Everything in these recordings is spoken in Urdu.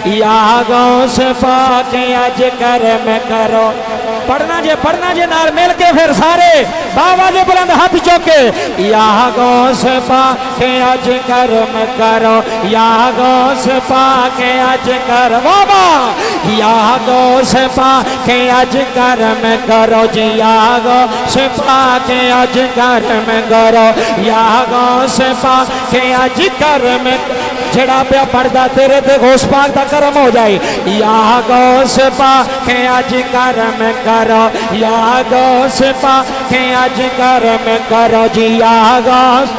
یا غوث پاک اج کرم کرو پڑھنا جے نال مل کے پھر سارے بابا دے بلند ہاتھ چوکے یا غوث پاک اج کرم کرو یا غوث پاک اج کرم بابا یا غوث پاک اج کرم کرو جی یا غوث پاک اج کرم کرو یا غوث پاک اج کرم جڑا پیا پڑھدا تیرے تے غوث پاک دا کرم ہو جائے یا غوث پاک اج کرم کرو یا غوث پاک اج کرم کرو جی یا غوث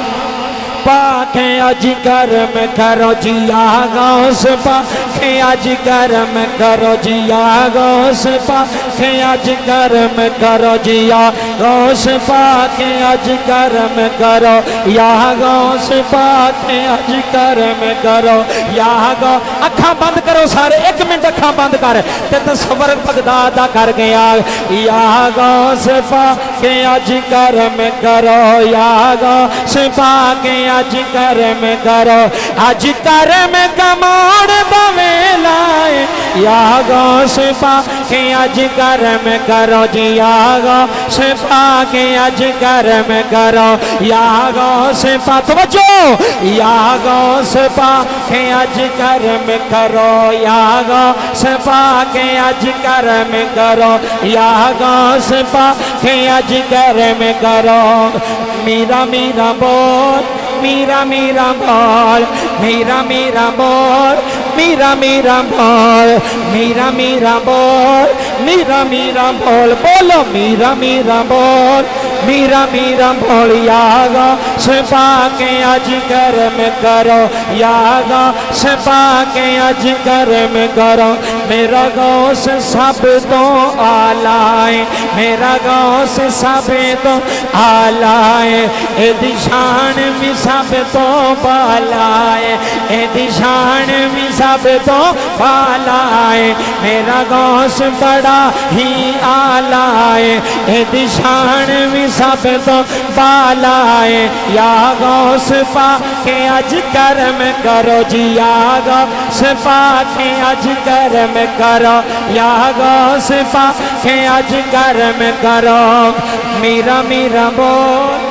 پاک اج کرم کرو جی یا غوث پاک اج کرم کرو جی یا غوث پاک اج کرم کرو جی یا غوث پاک اج کرم کرو یا غوث پاک اج کرم کرو یا اکھاں بند کرو سارے ایک منٹ اکھاں بند کر تے تصور بغداد دا کر گیا یا غوث پاک اج کرم کرو یا غوث پاک اج کرم کرو اج کرم کمان بوے لائے یا غوث پاک اج کرم کرو جی یا غوث پاک اج کرم کرو یا غوث پاک توجہ یا غوث پاک اج کرم کرو یا غوث پاک اج کرم کرو یا غوث پاک اج کرم کرو میرا میرا بول میرا میرا بول میرا میرا بول میرا میرا بول میرا میرا بول میرا میرا بول بولو میرا میرا بول میرا میرا بول یا غوث پاک اج کرم کرو یا غوث پاک اج کرم کرو میرا غوث سب تو اعلی میرا غوث سب تو اعلی ایدی شان بھی سب تو بالا ایدی شان بھی سب تو بالا میرا غوث بڑا ہی اعلی ایدی شان بھی سب تو بالا یا غوث پاک اج کرم کرو جی یا غوث پاک اج کرم کرو یا غوث پاک اج کرم کرو میرا میرا بول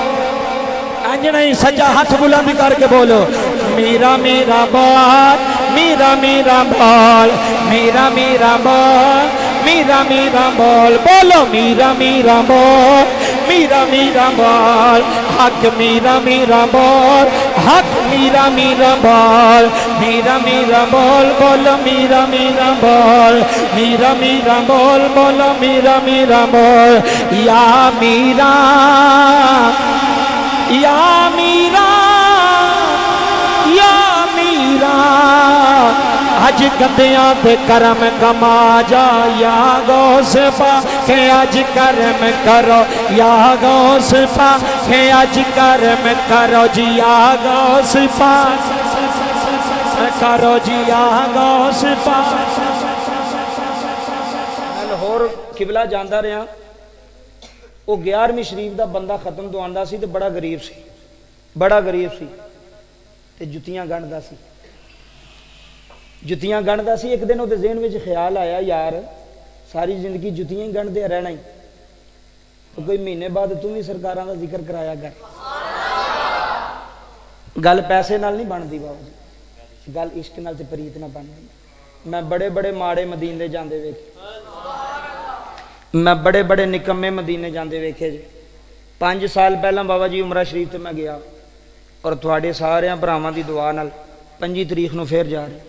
انج نہیں سجا ہاتھ بلند کر کے بولو میرا میرا بول میرا میرا بول میرا میرا بول میرا میرا بول بولو میرا میرا بول میرا میرا بول حق میرا میرا بول حق میرا میرا بول میرا میرا بول بولو میرا میرا بول میرا میرا بول بولو میرا میرا بول یا میرا یا میرا یا میرا اج گدیاں تے کرم کما جا یا غوث پاک اج کرم کرو یا غوث پاک اج کرم کرو جی یا غوث پاک کرو جی یا غوث پاک لاہور قبلہ جاندا رہا وہ 11ویں شریف دا بندہ ختم تو آندا سی تے بڑا غریب سی تے جتیاں گنڈدا سی جتیاں گنڈدا سی ایک دن وہ ذہن وچ خیال آیا یار ساری زندگی جتیاں گنڈدے رہنا ہی تو کوئی مہینے بعد تم بھی سرکاراں دا ذکر کرایا کر گل پیسے نال نہیں بندی بابا جی گل عشق نال تے پریت نہ بندی میں بڑے بڑے ماڑے مدینے جاندے ویکھے میں بڑے بڑے نکمے مدینے جاندے ویکھے جی 5 سال پہلا بابا جی عمرہ شریف تے میں گیا اور تھوڑے سارے بھراواں دی دعا نال 5 تاریخ نو پھر جا رہے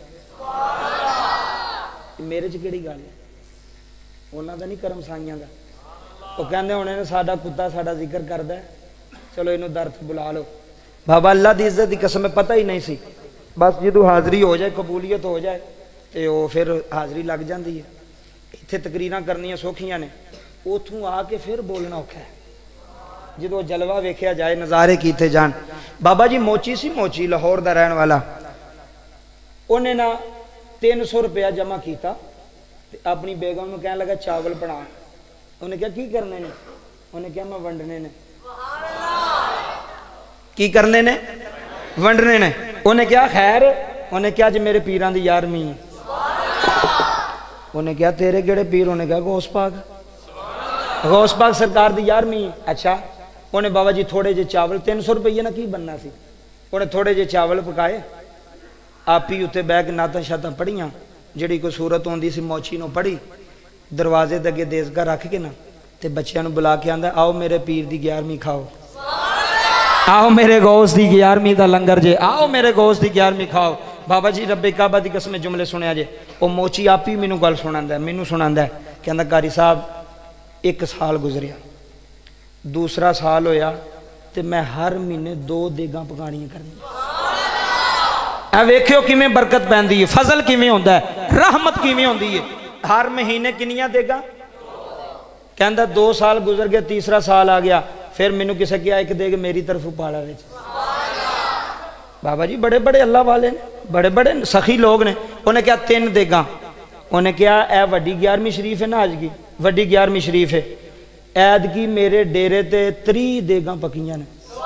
میرے چ کیڑی گل ہے انہاں دا نہیں کرم سائیاں دا وہ کہندے ہونے نے ساڈا کتا ساڈا ذکر کردا ہے چلو اینو درد بلا لو بابا اللہ دی عزت دی قسم پتہ ہی نہیں سی بس جدو حاضری ہو جائے قبولیت ہو جائے تے وہ پھر حاضری لگ جاندی ہے اتنے تقریراں کرنیاں سوکھیاں نے اتوں آ کے پھر بولنا اوکھا ہے جدو جلوہ ویکھیا جائے نظارے کیتے جان بابا جی موچی سی موچی لاہور دا رہن والا انہیں نا 300 روپیہ جمع کیتا اپنی بیگم نے کہنے لگا چاول بنا انہیں کہا کی کرنے نے انہیں کہا میں ونڈنے نے کی کرنے نے ونڈنے نے انہیں کہا خیر انہیں کیا جی میرے پیران دی یارمی ہے. انہیں کیا تیرے کیڑے پیر؟ انہیں کیا غوث پاک. غوث پاک سرکار دی یارمی ہے. اچھا انہیں بابا جی تھوڑے جے چاول 300 روپیے نہ کی بننا سی. انہیں تھوڑے جے چاول پکائے آپ ہی اتنے بہ کے نعتاں شاتاں پڑھیاں جڑی کوئی صورت ہوندی سی موچی نو پڑھی دروازے دے اگے دیسگاہ رکھ کے نا تے بچیاں نو بلا کے آندا آؤ میرے پیر دی 11ویں کھاؤ. آؤ میرے غوث دی 11ویں دا لنگر جے. آؤ میرے غوث دی 11ویں کھاؤ. بابا جی رب کعبہ دی قسم جملے سنیا جے. وہ موچی آپ ہی مینو گل سناندا ہے مینو سناندا ہے کہندا قاری صاحب 1 سال گزریا دوسرا سال ہویا تے میں ہر مہینے 2 دیگاں پکانیاں کرنی. اے ویکھیو کیویں برکت پیندی ہے فضل کیویں ہوندا ہے رحمت کیویں ہوندی ہے. ہر مہینے کنیاں دیگاں کہندا 2 سال گزر گئے تیسرا سال آ گیا پھر مینوں کسے کیا ایک دیگ میری طرف پالا وچ. بابا جی بڑے بڑے اللہ والے نے بڑے بڑے سخی لوگ نے. انہیں کیا 3 دیگاں. انہیں کیا اے وڈی 11ویں شریف ہے نا آج کی وڈی 11ویں شریف ہے عید کی میرے ڈیرے تے 3 دیگاں پکیاں نے.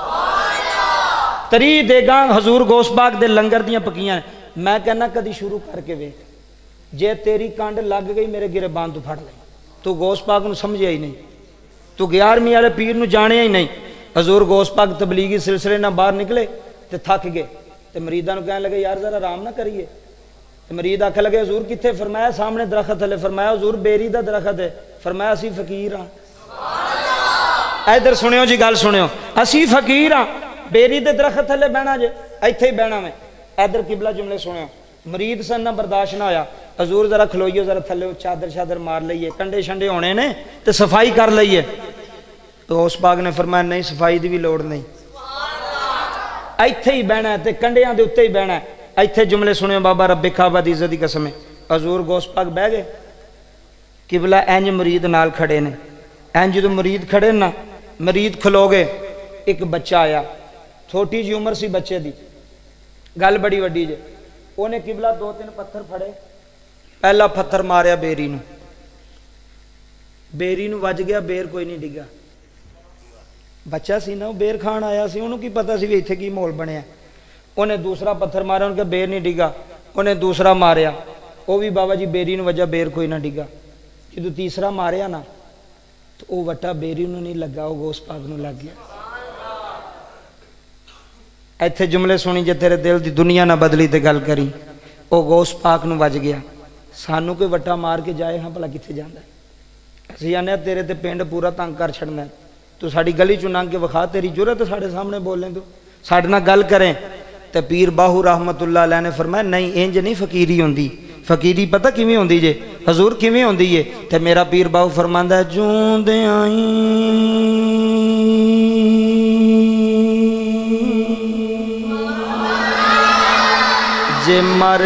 3 دیگاں حضور غوث پاک دے لنگر دیاں پکیاں نے. میں کہنا کدی شروع کر کے ویکھ جے تیری کانڈ لگ گئی میرے گربان تو پھڑ لئی. تو غوث پاک نو سمجھیا ہی نہیں تو 11ویں والے پیر نو جانیا ہی نہیں. حضور غوث پاک تبلیغی سلسلے نہ باہر نکلے تے تھک گئے تے مریداں نو کہنے لگے یار ذرا آرام نہ کریے. تے مرید آکھے لگے حضور کتھے؟ فرمایا سامنے درخت ہے. فرمایا حضور بیری دا درخت ہے. فرمایا اسی فقیر ہاں. ادھر سنیو جی گل سنیو اسی فقیر ہاں بیری دے درخت تھلے بہنا جے ایتھے ہی بہنا میں. ادھر قبلہ جملے سنیو مرید سن نہ برداشت نہ ہویا حضور ذرا کھلوئیو ذرا تھلے چادر شادر مار لئیے کنڈے شنڈے ہونے نے تے صفائی کر لئیے. تو اس پاک نے فرمایا نہیں صفائی دی بھی لوڑ نہیں ایتھے ہی بہنا ہے تے کنڈیاں دے اتے ہی بہنا ہے. ایتھے جملے سنیو بابا رب کعبہ دی عزت دی قسم ہے. حضور غوث پاک بہ گئے قبلہ اینج مرید نال کھڑے نے. اینج جو مرید کھڑے نا مرید کھلو گئے ایک بچہ آیا چھوٹی جی عمر سی بچے دی گل بڑی وڈی جے. انہیں قبلہ 2-3 پتھر پھڑے. پہلا پتھر ماریا بیری نو وج گیا بیر کوئی نہیں ڈگا. بچہ سی نا بیر کھان آیا سی انہوں کی پتہ سی بھی ایتھے کی مول بنیا. انہیں دوسرا پتھر ماریا ان کا بیر نہیں ڈگا. انہیں دوسرا ماریا وہ بھی بابا جی بیری نو وجہ بیر کوئی نہ ڈگا. جدو تیسرا ماریا نا تو وہ وٹا بیری نو نہیں لگا وہ غوث پاک نو لگ گیا. ایتھے جملے سنی جے تیرے دل دی دنیا نہ بدلی تے گل کری. وہ غوث پاک نو وج گیا. سانو کوئی وٹا مار کے جائے ہاں بھلا کتنے جانا ہے. اسی آنے تیرے تے پنڈ پورا تنگ کر چھڑنا ہے. تو ساڑی گلی چو ننگ کے وکھا تیری جرت ساڑے سامنے بولیں تو ساڑے نہ گل کریں. تے پیر باہو رحمت اللہ علیہ نے فرمایا نہیں انج نہیں فقیری ہوندی. فقیری پتہ کیویں ہوندی جے حضور کیویں ہوندی ہے. تے میرا پیر باہو فرماندا ہے جوں دے آئیں جے مر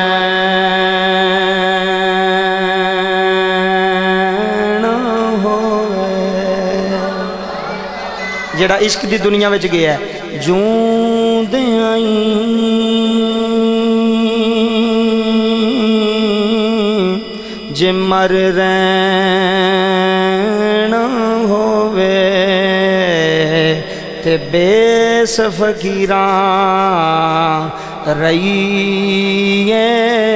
جڑا عشق دی دنیا وچ گیا ہے جوں دے آئیں جے مر رہنا ہووے تے بیس فقیراں رہیے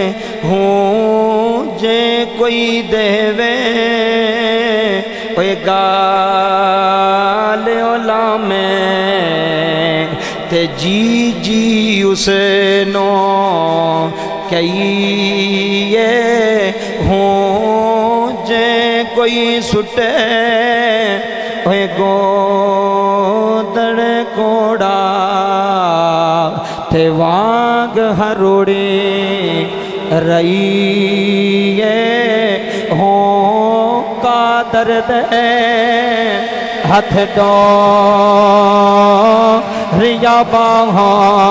ہوں جے کوئی دیوے کوئی گال اولا میں تے جی جی اسے نو کہیے ہوں جے کوئی سٹے ہوئے گودڑ کوڑا تے وانگ ہروڑی رہیے ہوں کا درد ہتھ دو ریا باہاں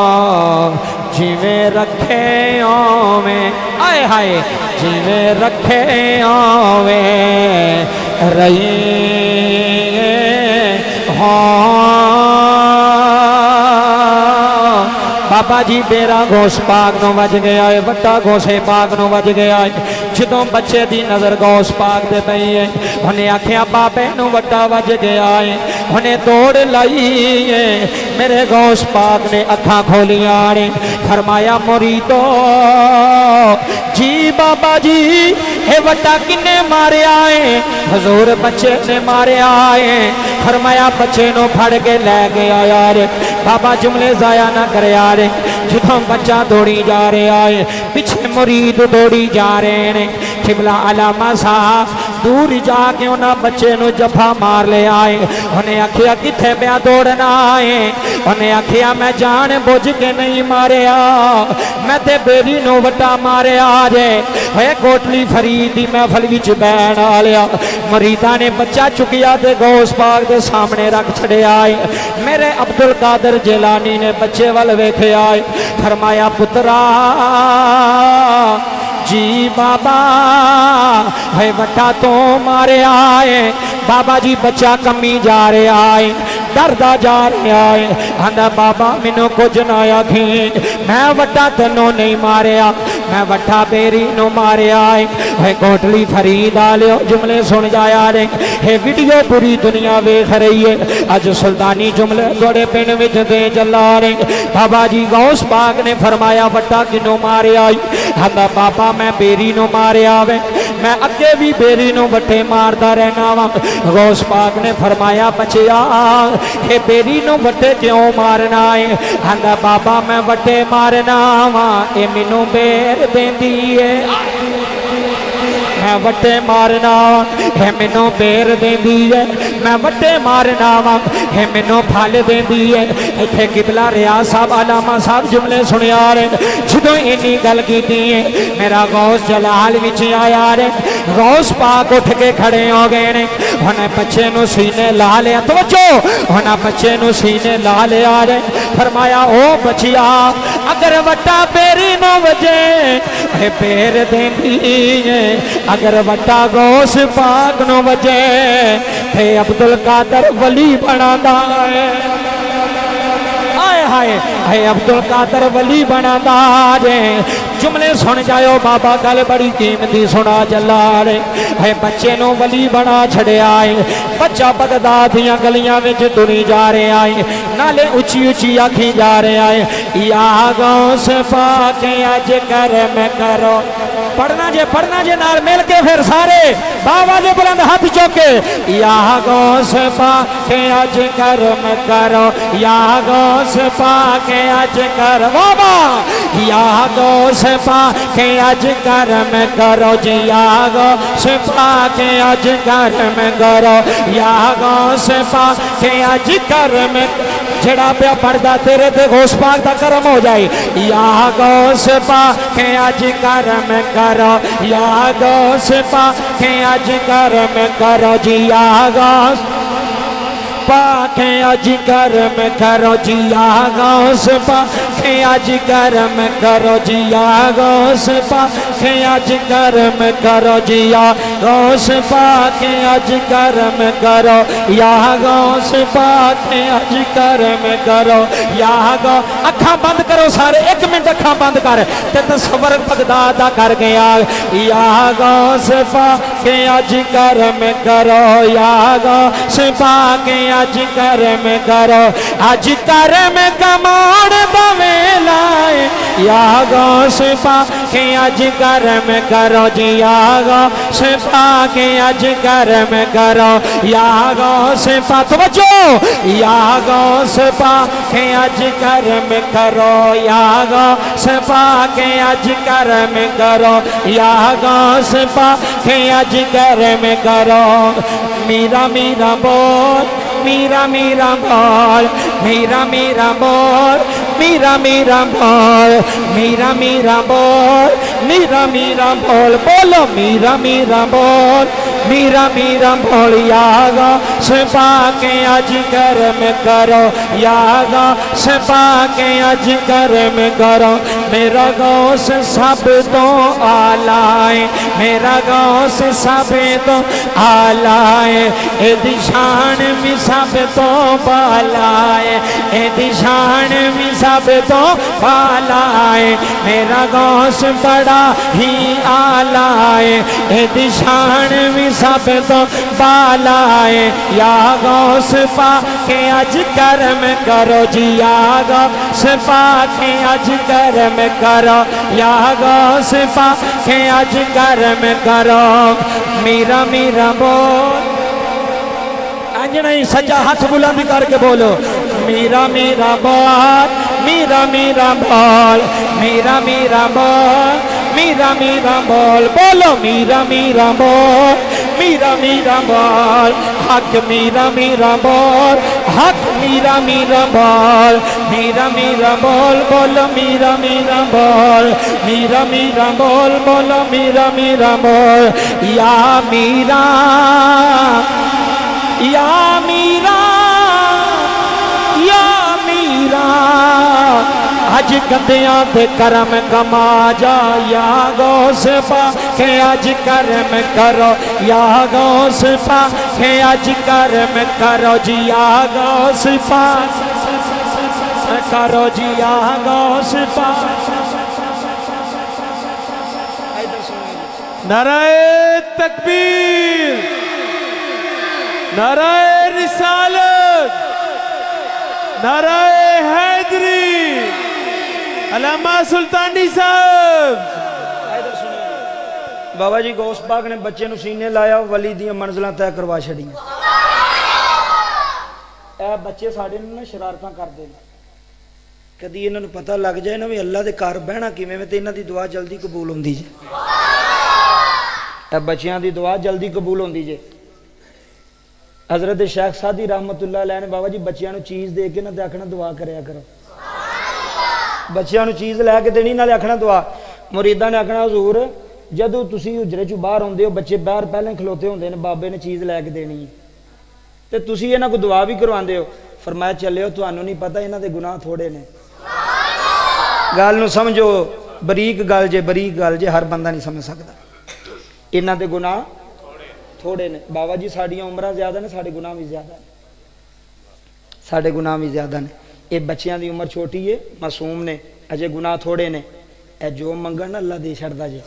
جیویں رکھے آویں آئے ہائے جیویں رکھے آویں رہیے ہاں बाबा जी बेरा गौस पाक नूं वज गया है, वड्डा गौसे पाक नूं वज गया है। जदों बच्चे दी नज़र गौस पाक दे पई है, उन्हें आखिया बाबे नूं वड्डा वज गया है, उन्हें दौड़ लाई है। मेरे गौस पाक ने अखां खोलियां ने, फरमाया मुरीदो जी बाबा जी ये वड्डा किन्ने मारिया है? हुजूर बच्चे ने मारिया है। फरमाया बच्चे नूं फड़ के लै गया यार। बाबा जुमले जाया ना करे यार। जिथों बच्चा दौड़ी जा रहा है, पिछे मुरीद दौड़ी जा रहे ने। किबला अलामा साहब दूर जाके उन्हें बच्चे नूं जफा मार ले आए। उन्हें आखिया किथे पिया दौड़ना है? उन्हें आखिया मैं जान बुझ के नहीं मारिया, मैं ते बेरी नूं वड्डा मारिया जे। है कोटली फरीद दी महफल विच बैण आ लिया। मरीदा ने बच्चा चुकिया ते गौस पाक दे सामने रख छड़िया है। मेरे अब्दुल कादर जिलानी ने बच्चे वल वेखिया है। फरमाया पुत्रा जी बाबा है वड्डा तो मारे आए। बाबा जी बच्चा कमी जा रहा है, डरदा जा रहा है। आंदा बाबा मैनू कुछ ना आखी, मैं वड्डा तेनों नहीं मारिया, मैं वड्डा बेरी नूं मारिया है। कोटली फरीद आलियो जुमले सुन जाया रे। ये वीडियो पूरी दुनिया वेख रही है। अज सुल्तानी जुमले थोड़े पिंड विच दे चला रे। बाबा जी गौस पाक ने फरमाया वड्डा किनों मारिया? आंदा बाबा मैं बेरी नूं मारिया वे, मैं अगे भी बेरी नूं वड्डे मारदा रहना वा। गौस पाक ने फरमाया बचिया ये बेरी नूं वड्डे क्यों मारना है? आंदा बाबा मैं वड्डे मारना वा, ये मैनू बेर देंदी है। मैं वड्डे मारना है मैनू बेर देंदी है, मैं वड्डे मारना वा है मैनू फल देंदी है। इत्थे किबला रियाज साहब आलामा साहब जुमले सुनिया रे। जदों इन्नी गल कीती है मेरा गौस जलाल विच आया रे। गौस पाक उठ के खड़े हो गए ने। उन्हें बच्चे नूं सीने ला लिया, तवज्जो, उन्हें बच्चे नूं सीने ला लिया रे। फरमाया ओ बचिया अगर वड्डा बेरी नूं वजे है बेर देंदी है, अगर वड्डा गौस पाक नूं वजे थे अब्दुल कादर वली बनादा है। हाय हाय अब्दुल कादर वली बनादा जे। जुमले सुन जाओ बाबा गल बड़ी कीमती सुना चला रे। है बच्चे नूं वली बना छड़िया है। बच्चा बगदाद दियां गलियां विच टुरी जा रहा है, नाले उची उची आखी जा रहा है या गौस पाक अज करम करो। पढ़ना जे नाल मिल के फिर सारे बाबा जे बुलंद हाथ चौके या गौस पाक अज करम करो, या गौस पाक अज कर बाबा, या गौस पाक अज करम करो जी, या गौस पाक अज करम करो, या गौस पाक अज करम। जड़ा पिया पढ़दा तेरे ते गौस पाक दा करम हो जाए। या गौस पाक अज करम करो, या गौस पाक अज करम करो जी, या गौस पाक अज करम करो जी, या गौस पाक अज करम करो जी, या गौस पाक अज करम करो जी, या गौस पाक अज करम करो, या गौस पाक अज करम करो, या गौ। अखा बंद करो सारे, एक मिनट अखा बंद कर ते तसव्वुर बगदाद दा कर गया। या गौस पाक अज करम करो, या गौस पाक अज करम करो, अज करम कमाण दवे लाए। या गौस पाक अज करम करो जी, या गौस पाक अज करम करो, या गौस पाक तवज्जो, या गौस पाक अज करम करो, या गौस पाक अज करम करो, या गौस पाक अज करम करो। मीरा मीरा बोल, मीरा मीरा बोल, मीरा मीरा बोल, मीरा मीरा बोल, मीरा मीरा बोल, मीरा मीरा बोल, बोलो मीरा मीरा बोल, मीरा मीरा बोल। या गौस पाक अज करम करो, या गौस पाक अज करम करो, मेरा गौस सब तो आला है, मेरा गौस सब तो आला है, एदी शान भी सब तो बाला है, एदी शान भी सब तो बाला है, मेरा गौस बड़ा ही आला है, एदी शान भी सब तो बाला है। या गौस पाके अज करम करो जी, या गौस पाके अज करम करो, या गौस पाके अज करम करो। मीरा मीरा बोल, अंज नहीं सज्जा हाथ बुलंद करके बोलो, मीरा मीरा बोल, मीरा मीरा बोल, मीरा मीरा बोल, मीरा मीरा बोल, बोलो मीरा मीरा बोल, मीरा मीरा बोल, हक मीरा मीरा बोल, हक मीरा मीरा बोल, मीरा मीरा बोल, बोलो मीरा मीरा बोल, मीरा मीरा बोल, बोलो मीरा मीरा बोल। या मीरा, या मीरा, या मीरा, अज गंदियां ते करम कमा जा, या गौस पाके अज करम करो, या गौस पाके अज करम करो जी, या गौस पाके करो जी, या गौस पाके। नाराए तकबीर, नाराए रिसालत, नाराए हैदरी, अल्लामा सुल्तानी साहब। बाबा जी गौस पाक ने बच्चे नूं सीने लाया, वली दी मंजिलां तय करवा छड़ियां। ए बच्चे साडे नूं ना शरारतां करदे ने, कदी इन्हां नूं पता लग जाए ना भी अल्लाह दे घर बहना किवें वे ते इन्हां दी दुआ जल्दी कबूल हुंदी जे। ए बच्चियां दी दुआ जल्दी कबूल हुंदी जे। हजरत शेख सादी रहमतुल्लाह अलैह ने बाबा जी बच्चियां नूं चीज़ दे के ना ते आखना दुआ करया करो, बच्चियां नूं चीज़ लैके देनी नाले आखना दुआ। मुरीदा ने आखना हजूर जदों तुसीं हुजरे चों बाहर आउंदे हो, बच्चे बाहर पहले खलोते होंदे ने, बाबे ने चीज़ लैके देनी है ते तुसीं इन्हां कोल दुआ भी करवांदे हो। फरमाया चलियो तुहानूं नहीं पता इन्हां दे गुनाह थोड़े ने। गल नूं समझो, बरीक गल जे, बरीक गल जे, हर बंदा नहीं समझ सकदा। इन्हां दे गुनाह थोड़े ने। बाबा जी साड़ियां उम्रां ज़्यादा ने, साढ़े गुनाह भी ज़्यादा ने, साढ़े गुनाह भी ज़्यादा ने। ये बच्चियां दी उम्र छोटी है, मासूम ने, अजे गुनाह थोड़े ने। ए जो मंगण ना अल्लाह दे छड़दा जे।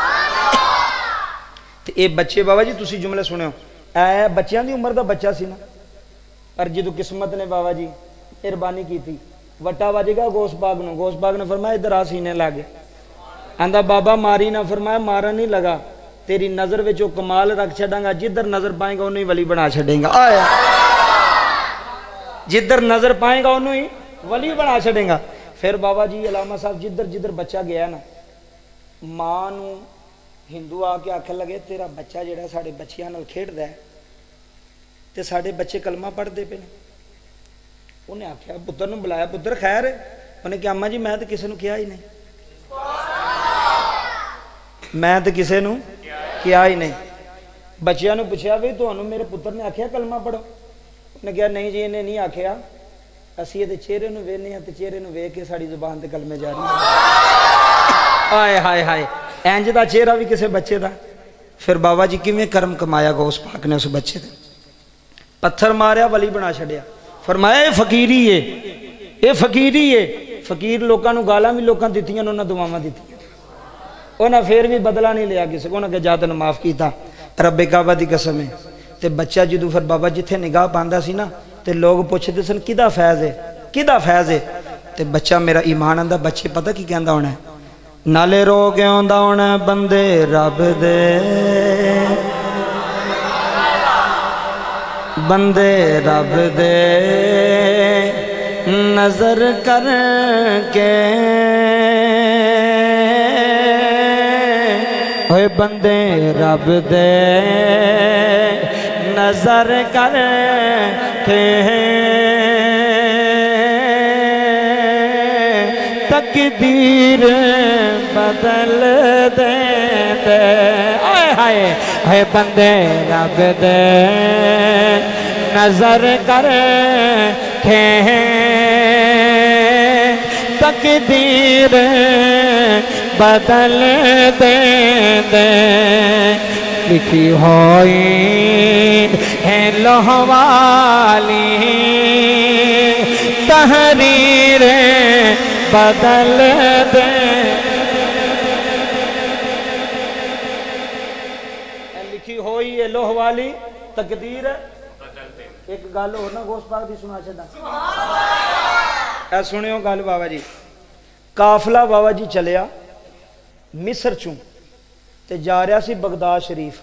ते ये बच्चे बाबा जी तुसी जुमले सुनियो, ए बच्चियां दी उम्र दा बच्चा सी ना, पर जदों किस्मत ने बाबा जी मेहरबानी की थी, वट्टा वजेगा गौस पाक नूं। गौस पाक ने फरमाया इधर आ सीने लागे। आंदा बाबा मारी ना। फरमाया मारन नहीं लगा, तेरी नजर विच ओ कमाल रख छड़ांगा, जिधर नजर पाएगा उन्हें ही वली बना छड़ेगा। आया जिधर नजर पाएगा उन्हें ही वली बना छड़ेगा। फिर बाबा जी अलामा साहब जिधर जिधर बच्चा गया ना, मां नूं हिंदू आके आखन लगे तेरा बच्चा जिहड़ा साडे बच्चियां नाल खेडदा है ते साडे बच्चे कलमा पढ़दे पे ने। उन्हें आख्या पुत्तर नूं बुलाया, पुत्तर खैर? उन्हें कहा अम्मा जी मैं तो किसी नूं कहा ही नहीं, मैं तो किसी नूं कहा ही नहीं। बच्चियां नूं पुछया भी तुहानूं मेरे पुत्तर ने आख्या कलमा पढ़ो? उन्हें कहा नहीं जी इन्हें नहीं आख्या, असीं इहदे चेहरे नूं वेखने आ ते चेहरे नूं वेख के साडी जुबान ते कलमे जारी। हाय हाय हाय, इंज दा चेहरा भी किसी बच्चे दा। फिर बाबा जी किवें करम कमाया गौस पाक ने उस बच्चे दे। पत्थर मारिया वली बना छड़िया। फरमाया ये फकीरी है, ये फकीरी है। फकीर लोगों नूं गालां भी लोकां दित्तियां, उन्हां दुआवां दित्तियां, उन्हां फिर भी बदला नहीं लिया किसी को। उन्हां जा तैनूं माफ कीता, रब्बे काबा दी कसम है। ते बच्चा जदों फिर बाबा जिथे निगाह पांदा सी ना, ते लोग पुछदे सन किदा फैज़ है, किदा फैज़ है। ते बच्चा मेरा ईमान आंदा, बच्चे पता की कहंदा होना है, नाले रो के आउंदा होना बंदे रब दे, बंदे रब दे नजर कर के, ओए बंदे रब दे नजर कर के, तकदीर बदल दे दे। आए हाय हाय बंदे रब दे नजर कर के, تقدیر بدل دے دے لکھی ہوئی ہے لوح والی تحریر بدل دے لکھی ہوئی ہے لوح والی تقدیر ایک گل ہو نا غوث پاک دی سنا چھڈا اے سنیو گل بابا جی قافلہ بابا جی چلیا مصر چوں تے جا رہا سی بغداد شریف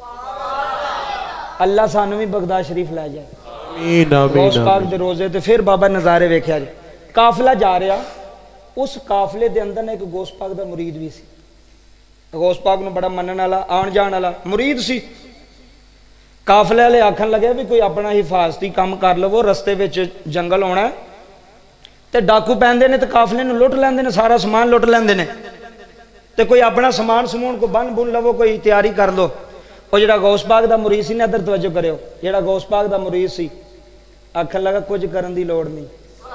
اللہ سانو بھی بغداد شریف لے جائے غوث پاک دے روزے تے پھر بابا نظارے ویکھیا جائے قافلہ جا رہا اس قافلے دے اندر ایک غوث پاک دا مرید بھی سی غوث پاک نو بڑا منن والا آن جان والا مرید سی قافلے والے آکھن لگے بھی کوئی اپنا حفاظتی کام کر لو رستے وچ جنگل ہونا ہے تے ڈاکو پیندے نے تے قافلے نو لٹ لیندے نے سارا سامان لٹ لیندے نے تے کوئی اپنا سامان سمون کو بن بن لو کوئی تیاری کر لو او جڑا غوث پاک دا مرید سی نے ادھر توجہ کریو جڑا غوث پاک دا مرید سی آکھن لگا کچھ کرن دی لوڑ نہیں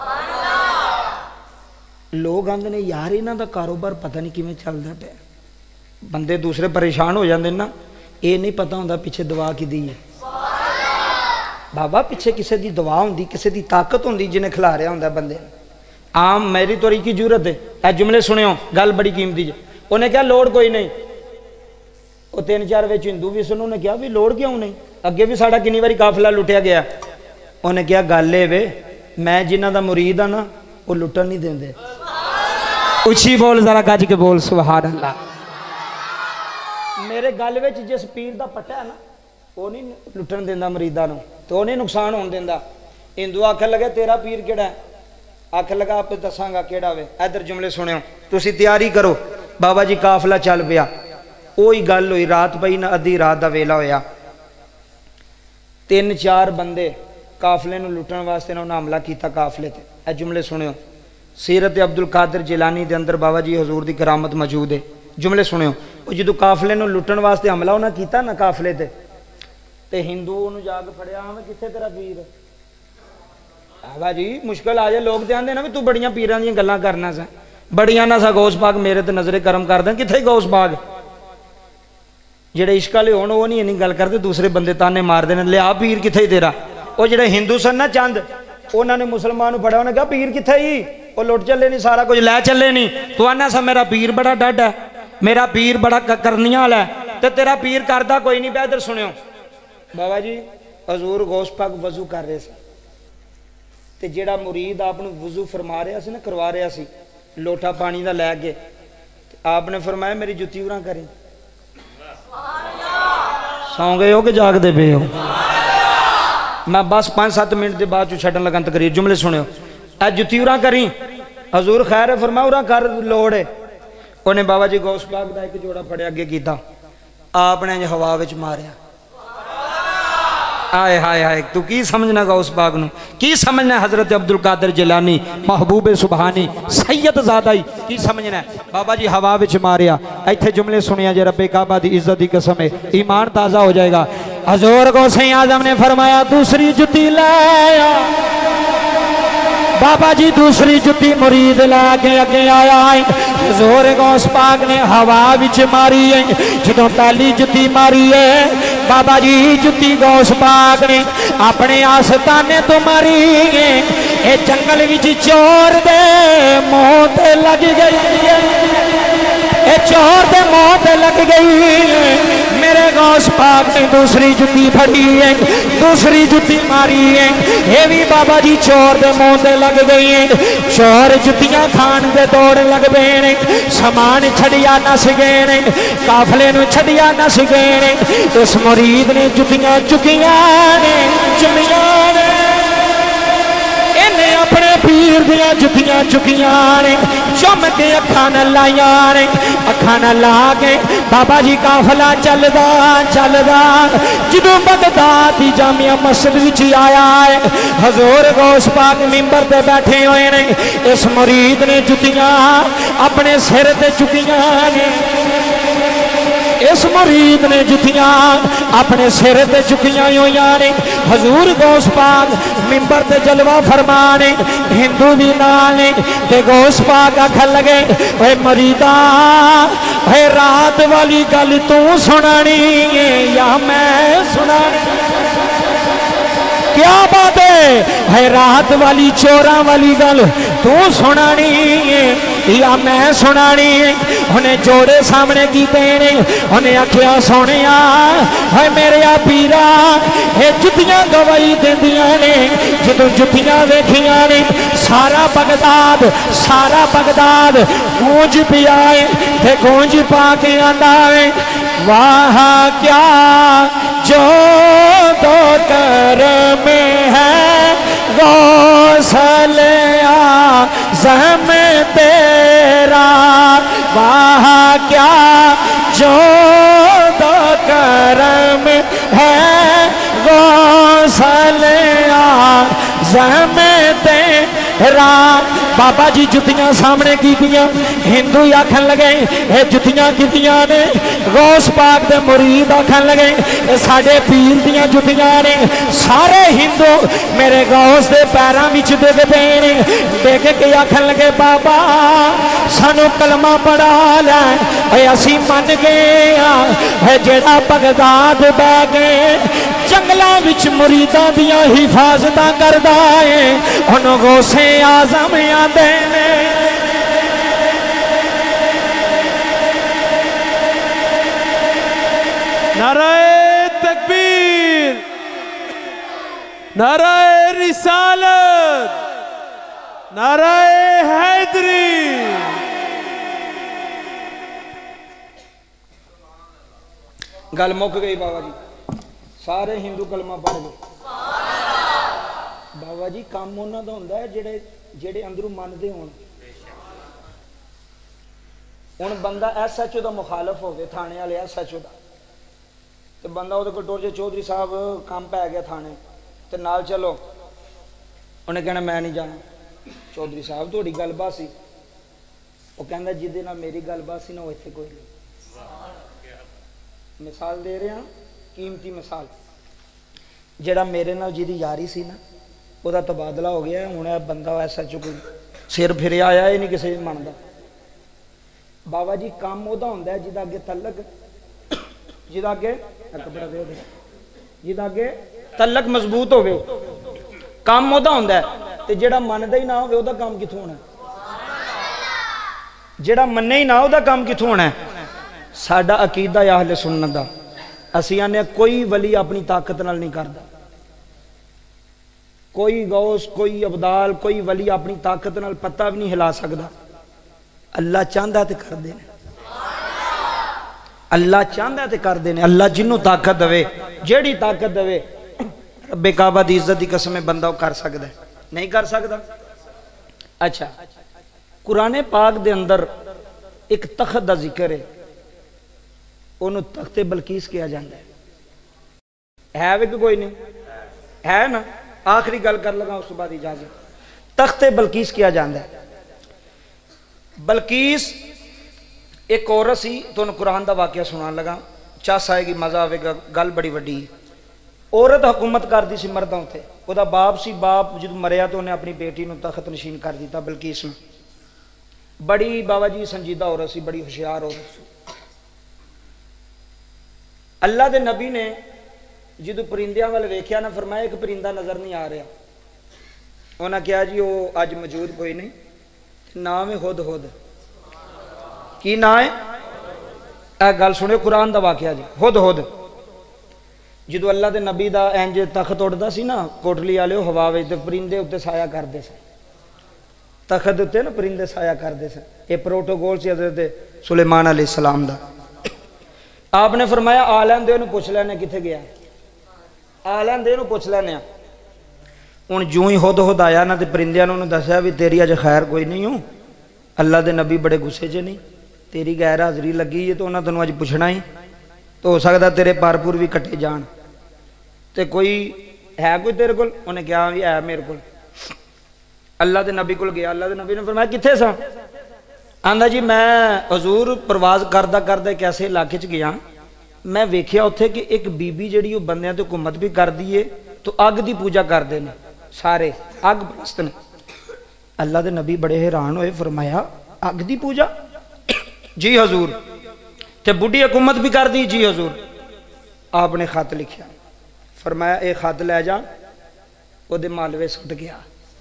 لوگ آندے نے یار انہاں دا کاروبار پتہ نہیں کیویں چلدا پیا بندے دوسرے پریشان ہو جاندے نا اے نہیں پتہ ہوندا پیچھے دعا کیدی ہے بابا پیچھے کسے دی دعا ہوندی کسے دی طاقت ہوندی جنہیں کھلا رہا ہوندا بندے عام میری توری کی ضرورت ہے اے جملے سنیو گل بڑی قیمتی ہے انہیں کیا لوڑ کوئی نہیں وہ 3-4 وچ ہندو بھی سنو نے کیا بھی لوڑ کیوں نہیں اگے بھی ساڈا کنی واری قافلہ لٹیا گیا انہیں کیا گل اے وے میں جنہاں دا مرید ہاں نا وہ لٹن نہیں دیندے اچھی بول ذرا گج کے بول سبحان اللہ میرے گل وچ جس پیر دا پٹا ہے نا وہ نہیں لٹن دیندا مریداں نو تو وہ نہیں نقصان ہون دیندا ہندو آکھن لگے تیرا پیر کیڑا ہے آکھن لگا آپ دساں گا کیڑا وے ادھر جملے سنیو تسی تیاری کرو بابا جی قافلہ چل پیا وہی گل ہوئی رات پئی نہ ادھی رات دا ویلا ہویا 3-4 بندے قافلے نو لٹن واسطے انہاں حملہ کیتا قافلے تے اے جملے سنیو سیرت عبد القادر جیلانی دے اندر بابا جی حضور دی کرامت موجود ہے جملے سنیو وہ جدو قافلے نو لٹن واسطے حملہ انہاں کیتا نا قافلے تے ہندو انہوں جا کے پھڑیا ہاں کتھے تیرا پیر بابا جی مشکل آ جائے لوگ تے آندے نا بھی تو بڑیاں پیراں دیاں گلاں کرنا سا بڑیاں نہ سا غوث پاک میرے تے نظر کرم کر دیں کتھے غوث پاک جڑے عشق والے ہون وہ نہیں گل کرتے دوسرے بندے تانے مار دے لیا پیر کتھے تیرا وہ جڑے ہندو سن نا چند انہوں نے مسلمان پڑھا انہوں نے کہا پیر کتھے ہی وہ لٹ چلے نہیں سارا کچھ لے چلے نہیں تو آنا سا میرا پیر بڑا ڈڈ ہے میرا پیر بڑا کرنیاں والا ہے تے تیرا پیر کردا کوئی نہیں پیا ادھر سنیو بابا جی حضور غوث پاک وضو کر رہے سن تے جیڑا مرید آپ نے وضو فرما رہا سی نا کروا رہا سی لوٹا پانی دا لے کے آپ نے فرمایا میری جتی اُراں کریں سو گئے ہو کہ جاگ دے پے ہو میں بس 5-7 منٹ دے بعد چھڈن لگا تقریر جملے سنیو اے جتی اُراں کریں حضور خیر ہے فرمایا اُراں کر لوڑ ہے انہیں بابا جی غوث پاک دا ایک جوڑا پھڑے اگے کیتا آپ نے ہوا وچ ماریا آئے ہائے ہائے تو کی سمجھنا غوث پاک نو کی سمجھنا حضرت عبد القادر جیلانی محبوب سبحانی سید زادائی کی سمجھنا ہے بابا جی ہوا وچ ماریا ایتھے جملے سنیا جے رب کعبہ دی عزت دی قسم ہے ایمان تازہ ہو جائے گا حضور غوث اعظم نے فرمایا دوسری جتی لایا بابا جی دوسری جتی مرید لا کے اگے آیا ہے حضور غوث پاک نے ہوا وچ ماری ہے جدوں پہلی جتی ماری ہے بابا جی جتی غوث پاک نے اپنے آستانے تو ماری ہے اے جنگل وچ چور دے منہ تے لگ گئی اے چور دے منہ تے لگ گئی میرے غوث پاک نے دوسری جتی پھڑی ہے دوسری جتی ماری ہے یہ بھی بابا جی چور دے منہ تے لگ گئی ہے چور جتیاں کھان دے دوڑ لگ بینے سامان چھڑیا نس گئے قافلے نو چھڑیا نس گئے اس مرید نے جتیاں چکیاں نے چمیاں نے انہیں اپنے پیر دیا جتیاں چکیاں نے چم کے اکھانا لائیاں نے اکھانا لا کے بابا جی قافلہ چل دا جدوں بغداد دی جامعہ مسجد وچ آیا ہے حضور غوث پاک منبر تے بیٹھے ہوئے نے اس مرید نے جتیاں اپنے سر تے چکیاں نے اس مرید نے جتیاں اپنے سر تے چکیاں ہوئیاں نے حضور غوث پاک منبر تے جلوہ فرمانے ہندو بھی نانے تے غوث پاک آکھن لگے اے مریداں اے رات والی گل تو سنانی یا میں سنانی کیا بات ہے رات والی چوراں والی گل تو سنانی یا میں سنانی انہیں جوڑے سامنے کی پینے انہیں آکھیا سونیا ہے میرے پیرا اے جتیاں گواہی دیندیاں نے جدوں جتیاں دیکھیاں نے سارا بغداد گونج پیا ہے تے گونج پا کے آندا ہے واہ کیا جو دو کرم ہے غوث اعظم تیرا واہ کیا جو دو کرم ہے غوث اعظم تیرا بابا جی جتیاں سامنے کی دیا ہندو آکھن لگے اے جتیاں کتیاں نے غوث پاک دے مرید آکھن لگے اے ساڑے پیر دیاں جتیاں نے سارے ہندو میرے غوث دے پیراں وچ ڈگ پینے ڈگ کے آکھن لگے بابا سانو کلمہ پڑھا لے اے اسی من گئے اے جڑا بغداد بہ گئے جنگلاں وچ مریداں دیاں حفاظتاں کردا ہے انہوں غوث اعظم آندے نے نعرہ تکبیر نعرہ رسالت نعرہ حیدری گل مک گئی بابا جی سارے ہندو کلمہ پڑھ گئے بابا جی کام انہاں دا ہوندا ہے جڑے اندروں مندے ہون ہن بندہ ایس ایچ او دا مخالف ہوگے تھانے والے ایس ایچ او دا تے بندہ وہ ٹر جائے چودھری صاحب کام پہ گیا تھانے تے نال چلو انہیں کہنا میں نہیں جانا چودھری صاحب تھوڑی گل بات سی وہ کہندا جدے نال میری گل بات سی نا وہ ایتھے کوئی نہیں مثال دے رہے ہیں قیمتی مثال جڑا میرے نال جدی یاری سی نا وہ دا تبادلہ ہو گیا ہے انہیں بندہ ایسا چکو سر پھرے آیا ہے نہیں کسی مندا بابا جی کام وہ دا ہوندا ہے جدا اگے تعلق جدا اگے کپڑا دے دے جدا اگے تعلق مضبوط ہوے کام وہ دا ہوندا ہے تے جڑا مندا ہی نہ ہوے او دا کام کتھوں ہونا ہے جڑا مننے ہی نہ او دا کام کتھوں ہونا ہے ساڈا عقیدہ اہل سنت دا اسی آنے کوئی ولی اپنی طاقت نال نہیں کردا کوئی غوث کوئی ابدال کوئی ولی اپنی طاقت نال پتہ بھی نہیں ہلا سکدا اللہ چاہندا تے کر دے اللہ چاہندا تے کر دے اللہ جنوں طاقت دے جیڑی طاقت دے رب کعبہ دی عزت دی قسم بندہ کر سکدا ہے نہیں کر سکدا اچھا قرآن پاک دے اندر ایک تخت دا ذکر ہے انہوں تخت بلقیس کیا جاندہ ہے بھی کوئی نہیں ہے نا آخری گل کر لگا اس بعد اجازت تخت بلقیس کیا جاندہ ہے بلقیس ایک عورت سی تو انہوں قرآن دا واقعہ سنان لگا چاس آئے گی مزہ آئے گا گل بڑی وڈی عورت حکومت کر دی سی مردوں تھے وہ دا باپ سی باپ جدو مریا تو انہیں اپنی بیٹی نو تخت نشین کر دیتا بلقیس نے بڑی بابا جی سنجیدہ عورت سی بڑی ہوشیار عورت سی اللہ دے نبی نے جدو پرندیاں والے ویکھیا نہ فرمایا ایک پرندہ نظر نہیں آ رہا انہاں کیا جی وہ اج موجود کوئی نہیں نام ہے ہد ہد کی نام ہے اے گل سنے قرآن دا واقعہ جی ہد ہد جدو اللہ دے نبی دا انج تخت اڑدا سی نا کوٹلی والے ہوا وچ تے پرندے اوتے سایہ کردے سن تخت اوتے نا پرندے سایہ کردے سن اے پروٹوکول سی حضرت سلیمان علیہ السلام دا آپ نے فرمایا آ لین دے انہوں پوچھ لینے کتھے گیا آ لین دے انہوں پوچھ لینے ان جوں ہی ہد ہد آیا نا تے پرندیاں انہوں دسیا بھی تیری اج خیر کوئی نہیں ہوں اللہ دے نبی بڑے غصے چ نہیں تیری غیر حاضری لگی ہے تو انہوں تنوں اج پوچھنا ہی تو ہو سکتا تیرے پارپور بھی کٹے جان تے کوئی ہے کوئی تیرے کول انہیں کہا بھی ہے میرے کول اللہ دے نبی کول گیا اللہ دے نبی نے فرمایا کتھے سا آندا جی میں حضور پرواز کردہ کردہ ایک ایسے علاقے چ گیا میں ویکھیا اتھے کہ ایک بی بی جڑی وہ بندیاں تے حکومت بھی کر دیئے تو اگ دی پوجا کر دینے سارے اگ پرست نے. اللہ دے نبی بڑے حیران ہوئے, فرمایا اگ دی پوجا؟ جی حضور. تے بڑھی حکومت بھی کر دی؟ جی حضور. آپ نے خط لکھیا, فرمایا اے خط لے جا او دے مالوے سٹ گیا.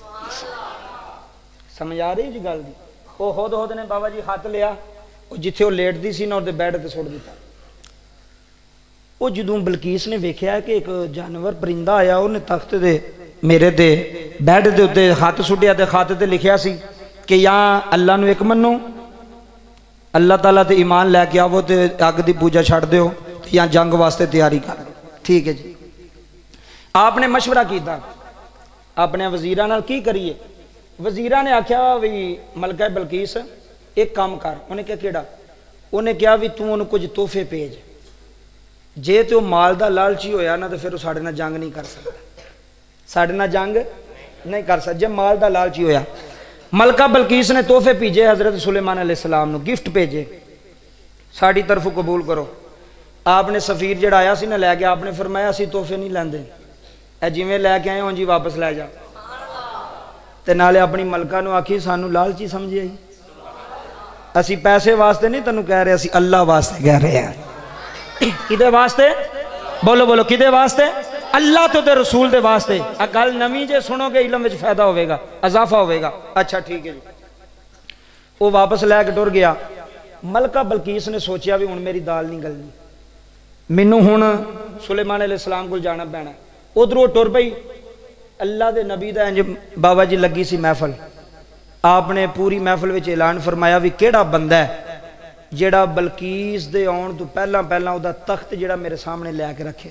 سمجھ آ رہی جی گل دی؟ وہ ہود نے بابا جی خط لیا, وہ جتھے وہ لیٹ دی سی نا اور بیڈ تے سٹ دیتا. وہ جدوں بلقیس نے ویکھیا کہ ایک جانور پرندہ آیا, انہیں تخت دے میرے دے بیڈ دے اتے خط سٹیا تے خط تے لکھیا سی کہ یا اللہ نو ایک منو, اللہ تعالیٰ تے ایمان لے کے آو تے اگ دی پوجا چھڑ دیو, یا جنگ واسطے تیاری کر دو. ٹھیک ہے جی. آپ نے مشورہ کیتا اپنے وزیراں نال کی کریے. وزیراں نے آکھیا بھی ملکہ بلقیس ایک کام کر. انہیں کیا کیڑا؟ انہیں کیا بھی تو انہوں کچھ تحفے بھیج, جے تو مال دا لالچی ہویا نا تو پھر وہ ساڑھے نہ جنگ نہیں کر سکتا, ساڑھے نہ جنگ نہیں کر سکتا جے مال دا لالچی ہویا. ملکہ بلقیس نے تحفے بھیجے حضرت سلیمان علیہ السلام نو, گفٹ بھیجے, ساڑی طرف قبول کرو. آپ نے سفیر جڑا آیا سی نہ لے کے, آپ نے فرمایا اسی تحفے نہیں لیندے, اے جویں لے کے آئے ہوں جی واپس لے جا. تے نالے اپنی ملکہ نو آکھی سانو لالچی سمجھے ہی, اسی پیسے واسطے نہیں تنو کہہ رہے, اسی اللہ واسطے کہہ رہے ہیں. کدے واسطے؟ بولو بولو کدے واسطے؟ اللہ تو دے رسول دے واسطے. اگل نمی جے سنو گے علم وچ فائدہ ہوئے گا, اضافہ ہوئے گا. اچھا ٹھیک ہے جی. وہ واپس لے کے ٹر گیا. ملکہ بلقیس نے سوچیا بھی ہن میری دال نہیں گلنی, مینوں ہن سلیمان علیہ السلام کو جانا پینا. ادھروں ٹر پئی. اللہ دے نبی دا انج بابا جی لگی سی محفل, آپ نے پوری محفل وچ اعلان فرمایا بھی کیڑا بندہ ہے جیڑا بلقیس دے آن تو پہلا او دا تخت جیڑا میرے سامنے لے کے رکھے.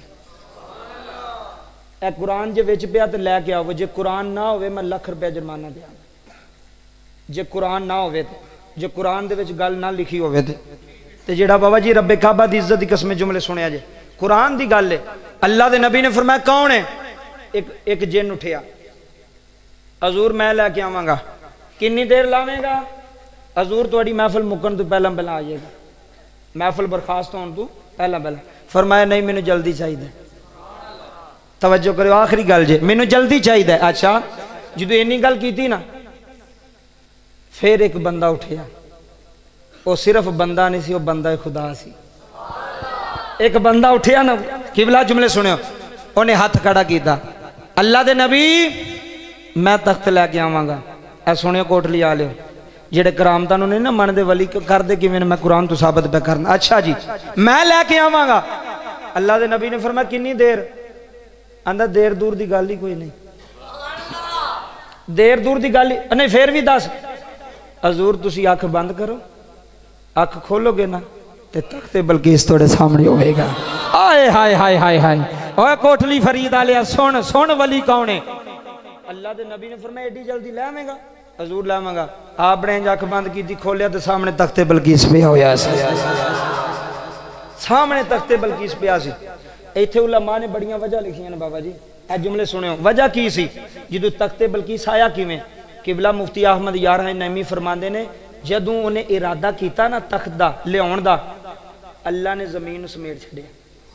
اے قرآن جے وچ پیا تے لے کے آو, جے قرآن نہ ہوئے میں ₹1,00,000 جرمانہ دیا. جے قرآن نہ ہوئے تے, جے قرآن دے وچ گل نہ لکھی ہوئے تے جیڑا بابا جی رب کعبہ دی عزت دی قسم جملے سنیا جے, قرآن دی گل ہے. اللہ دے نبی نے فرمایا کون ہے؟ ایک جن اٹھیا, حضور میں لے کے آواں گا. کنی دیر لاویں گا؟ حضور تواڈی محفل مکن تو پہلا آ جائے گا, محفل برخاست ہون تو پہلا. فرمایا نہیں مینوں جلدی چاہیے. توجہ کرو آخری گل جے, مینوں جلدی چاہیے. اچھا جدو اینی گل کیتی نا, پھر ایک بندہ اٹھیا, وہ صرف بندہ نہیں سی, وہ بندہ خدا سی. ایک بندہ اٹھیا نا, قبلہ جملے سنو, انہیں ہاتھ کھڑا کیتا, اللہ دے نبی میں تخت لے کے آواں گا. اے سنو کوٹلی آ لیو, جڑے کرامتاں نوں نہیں نا من دے ولی کر دے کیویں میں قرآن تو ثابت پہ کرنا. اچھا جی میں لے کے آواں گا. اللہ دے نبی نے فرمایا کنی دیر؟ آندا دیر دور دی گل ہی کوئی نہیں, دیر دور دی گل نہیں. پھر بھی دس. حضور تسی اکھ بند کرو, اکھ کھولو گے نا تے تخت بلقیس تھوڑے سامنے ہوئے گا. آئے ہائے ہائے ہائے ہائے, اوے کوٹلی فرید آلیا سن ولی کون ہے؟ اللہ دے نبی نے فرمایا ایڈی جلدی لے آویں گا؟ حضور لے آواں گا. آپ نے اکھ بند کی تھی, کھولیا تے سامنے تخت بلقیس پہ ہویا سی, سامنے تخت بلقیس پہ سی. ایتھے علماء نے بڑیاں وجہ لکھیاں نے بابا جی, اے جملے سنو. وجہ کی سی جدو تخت بلقیس آیا کیویں؟ قبلہ مفتی احمد یار نعیمی فرماندے نے جدوں انہیں ارادہ کیتا نا تخت دا لیاون دا, اللہ نے زمین سمیٹ چھڑیا.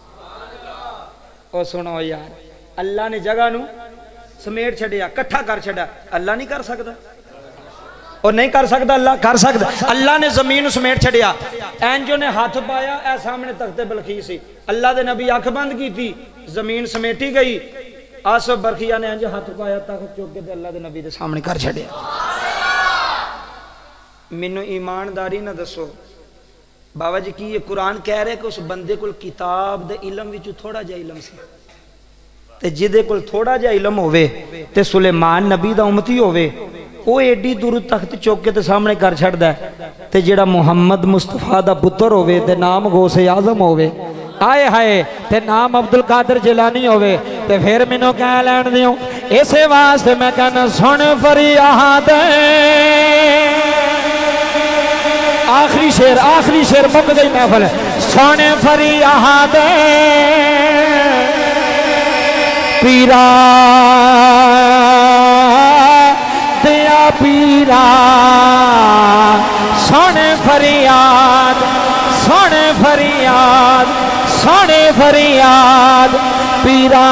او سنو یار, اللہ نے جگہ نو سمیٹ چھڑیا, کٹھا کر چھڑیا. اللہ نہیں کر سکتا, اور نہیں کر سکتا, اللہ کر سکتا. اللہ نے زمین سمیٹ چھڑیا. اینجو نے ہاتھ پایا, اے سامنے تخت بلقیس سی. اللہ دے نبی اکھ بند کی تھی, زمین سمیٹی گئی. آصف برخیہ نے اینج ہاتھ پایا, تخت چوک کے اللہ دے نبی دے سامنے کر چھڑیا. مینوں ایمانداری نہ دسو بابا جی کی یہ قرآن کہہ رہے کہ اس بندے کو کتاب دے علم وچ تھوڑا جا علم سی, تے جدے کول تھوڑا جا علم ہوئے تے سلیمان نبی دا امتی ہوئے, وہ ایڈی دور تخت چوک کے تے سامنے کر چھڑ دا ہے. تے جڑا محمد مصطفیٰ دا پتر ہوئے تے نام غوث اعظم ہوئے, آئے ہائے تے نام عبدالقادر جیلانی ہوئے, تے پھر مینوں کہہ لین دیوں. اسے واسطے میں کہنا سن فریاد آخری شیر مک گئی محفل. سن فریاد پیرا دیا پیرا, سن فریاد سونے فریاد پیرا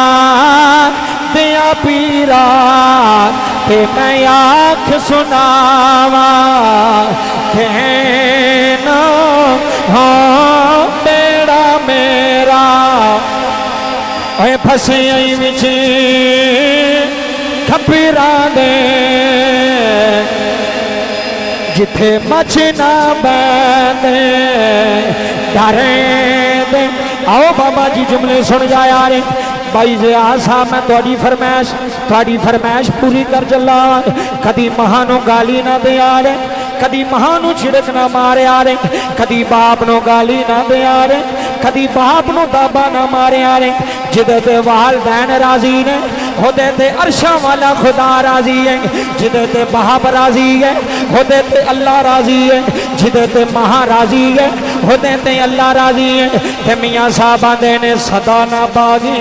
دیا پیرا کہ میں آنکھ سناوا کہنا ہاں بیڑا میرا اے پھسے آئی وچے کھپیرا دے جتھے مچ نہ بیندے ڈارے دے آؤ بابا جی جملے سن جایا رہے بھائی زیاد صاحب میں تھوڑی فرمائش پوری کر چلا کدی مہانو گالی نہ دے آرے کدی مہانو چھڑک نہ مارے آرے کدی باپ نو گالی نہ دے آرے کدی باپ نو دابا نہ مارے آرے جدت والدین راضی نے ہوتے تے عرشاں والا خدا راضی ہے جدت باپ راضی ہے ہوتے تے اللہ راضی ہے جدت مہا راضی ہے ہوتے تے اللہ راضی ہے تے میاں صاحبہ دینے صدا نہ باغی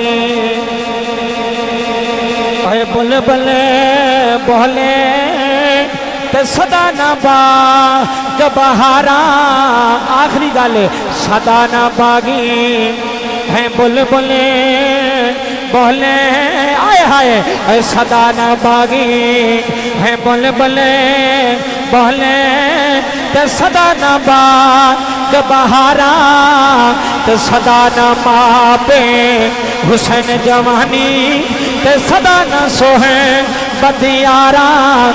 اے بلبلے بولے تے صدا نہ باغ بہارا آخری گالے صدا نہ باغی اے بلبلے بولے آئے ہائے اے صدا نہ باغی اے بلبلے بولے تے صدا نہ باغ بہارا تے صدا نہ ماپے حسین جوانی تے صدا نہ سوہے بدیارا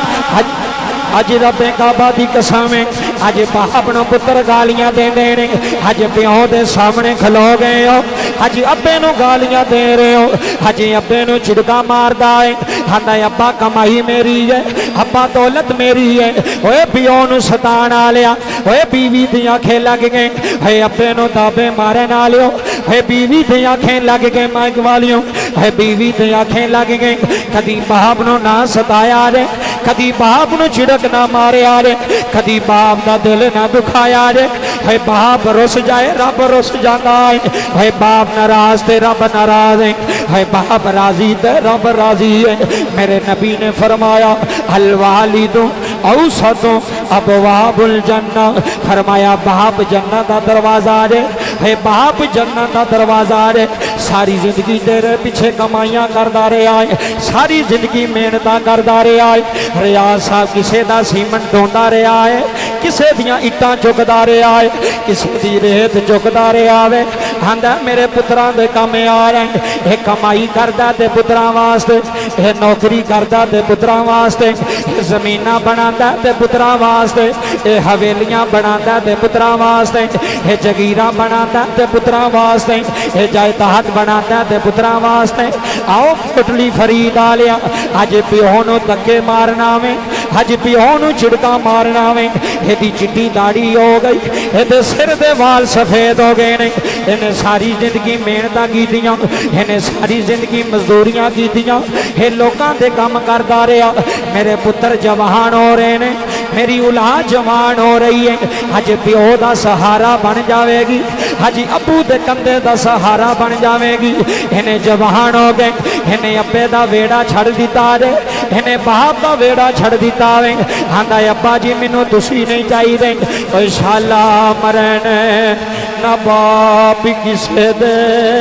آج رب کعبہ دی قسمیں آج باپ نو پتر گالیاں دے دینے آج پیوں دے سامنے کھلو گئے ہو آج ابے نو گالیاں دے رہے ہو آج ابے نو چھڑکا مار دائیں ہاں ابا کمائی میری ہے ابا دولت میری ہے اوے پیوں نو ستان آلیا اوے بیوی دیاں کھے لگ گئے اے ابے نو دابے مارے نالیو اے بیوی دیاں کھے لگ گئے مائک والیوں اے بیوی دیاں کھے لگ گئے کدی باپ نو نہ ستایا رہے کدی باپ نو چھڑک نہ مارے آرے کدی باپ دا دل نہ دکھایا رے اے باپ رس جائے رب رس جانا ہے اے باپ ناراض تے رب ناراض ہے اے باپ راضی تے رب راضی ہے میرے نبی نے فرمایا الوالد اوسط ابواب الجنہ فرمایا باپ جنت دا دروازہ رے اے باپ جنت دا دروازہ رے ساری زندگی تیرے پیچھے کمائیاں کردہ رہے آئے ساری زندگی محنتاں کردہ رہے آئے ریاض صاحب کسے دا سیمنٹ ڈھونڈا رہے آئے کسے دیاں اٹاں چکدا رہے آئے کسے دی ریت چکدا رہے آئے ہاندہ میرے پتران دے کامے آ رہے ہیں اے کمائی کردہ دے پتران واسطے اے نوکری کردہ دے پتران واسطے اے زمینہ بناندہ دے پتران واسطے اے حویلیاں بناندہ دے پتران واسطے اے جگیرہ بناندہ دے پتران واسطے اے جائتہت بناندہ دے پتران واسطے آؤ پٹلی فرید آلیا آج پیونو تکے مارنا میں آج پیونو چھڑکا مارنا میں یہ دی چٹی داڑی ہو گئی یہ دے سر دے وال سفید ہو گئے نہیں انہیں ساری زندگی محنتاں کی دیاں انہیں ساری زندگی مزدوریاں کی دیاں یہ لوکاں دے کام کردہ رہا میرے پتر جوان ہو رہے ہیں میری اولاد جوان ہو رہی ہے آج پیو دا سہارا بن جاوے گی آج ابو دے کندے دا سہارا بن جاوے گی انہیں جوان ہو گئے انہیں ابے دا ویڑا چھڑ دیتا رہے انہیں باپ دا ویڑا چھڑ دیتا رہے آندہ ابا جی منو تسی نہیں چاہی رہے انشاءاللہ مرنے نہ باپ کسے دے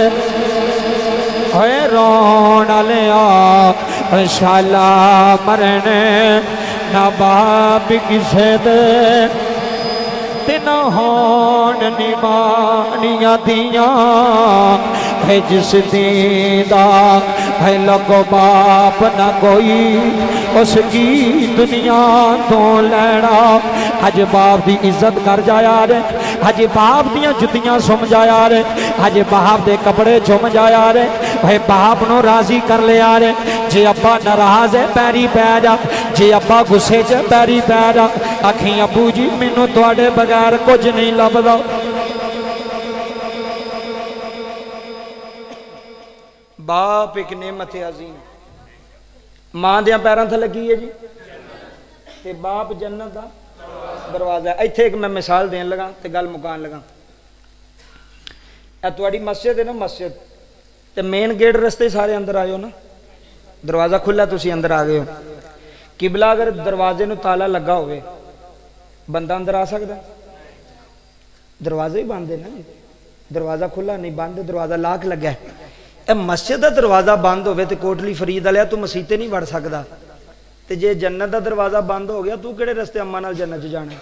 اے رونا لیا انشاءاللہ مرنے نہ باپ کسے دے تینا ہون نیمانیاں دیاں ہے جس دیدہ ہے لگو باپ نہ کوئی اس کی دنیا تو لینا آج باپ دی عزت کر جایا رہے آج باپ دیاں جتیاں سم جایا رہے آج باپ دے کپڑے چم جایا رہے اے باپ نو راضی کر لیا رہے جے ابا ناراض ہے پیری پہ جا جے ابا غصے چ پیری پہ جا آکھیں ابو جی مینوں تواڈے بغیر کچھ نہیں لبدا باپ ایک نعمت عظیم ماں دیاں پیراں تھے لگی ہے جی تے باپ جنت دا دروازہ ہے ایتھے ایک میں مثال دین لگا تے گل مکان لگا اے تواڈی مسجد ہے نا مسجد تے مین گیٹ رستے سارے اندر آئے ہو نا دروازہ کھلا تسی اندر آ گئے ہو قبلہ اگر دروازے نو تالا لگا ہوئے بندہ اندر آ سکتا دروازے ہی بند ہے نا दरवाज़ा खुला नहीं, बंद, दरवाज़ा लाक लगा है। मस्जिद का दरवाज़ा बंद हो तो कोटली फरीद वाले तू मसीते नहीं वड़ सकता, तो जे जन्नत का दरवाज़ा बंद हो गया तू किहड़े रस्ते अम्मा नाल जन्नत च जाना।